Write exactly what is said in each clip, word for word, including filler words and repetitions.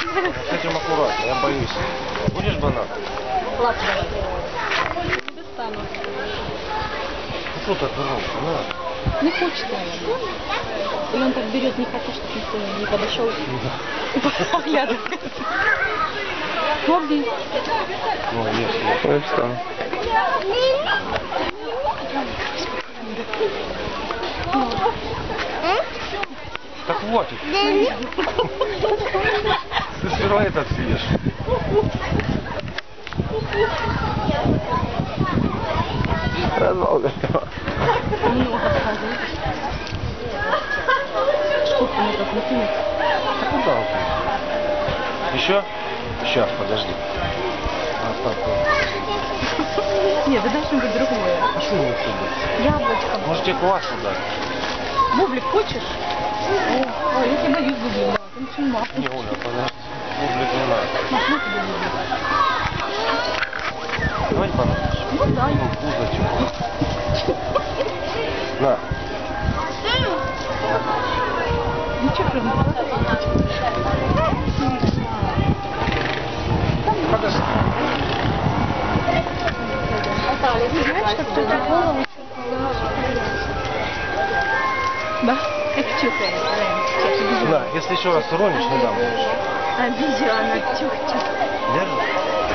С этим аккуратно, я боюсь. Будешь банан? Ладно, давай. Не достану. Ну что так громко, на. Не хочет, наверное. Или он так берет, не хочет, чтобы никто не подошел. И поглядывает. Лови. Ну, есть, есть. Ну и все. Так хватит. Ты сперва этот съешь. Развал готова. Много сразу. Сколько мне так накинуть? Да куда он? Еще? Сейчас, подожди. А, так, вот. Нет, это должно быть другое. А что ему сюда? Яблочко. Может тебе квасу дать? Бублик хочешь? О, ой, я тебе боюсь бублик. Там очень мало. Не, Оля, подожди. Бублик не надо. Махну тебе бублик. Давай банан. Ну да. Ну, пузо На. Ничего, прям. Подожди. Знаешь, как ты голову? Да? Как чухает. На, если еще раз уронишь, не дам больше. Обезьяна, чух-чух. Держи.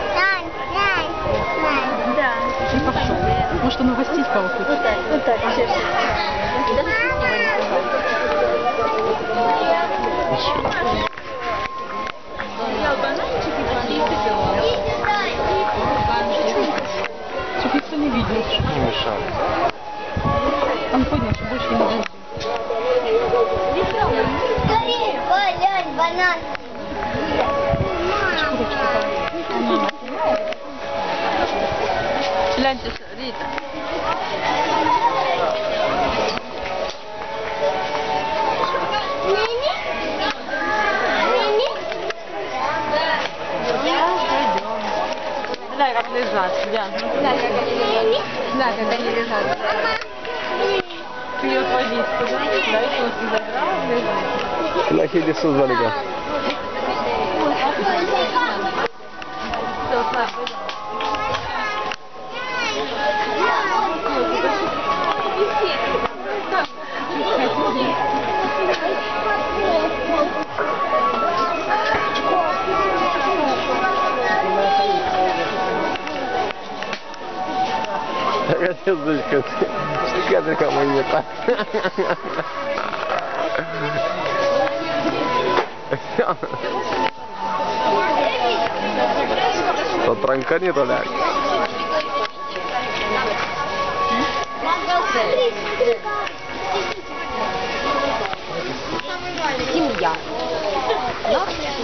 Да. И пошел. Может, он угостить кого хочет? Вот так, вот так, все, все. Чтоб никто не видел. Не мешал. Он поднял, что больше не дойдет. Скорее, Валянь, банан. Гляньте, Рита. Да, как лежат, да. Да, как они лежат. Да, как они лежат. Пьет водичку, да? Да, и после забрал, лежит. На хиде создали, да. Все, слабо. Так отец, дочка, кадрика монета. То транкани, то ляг. Семья.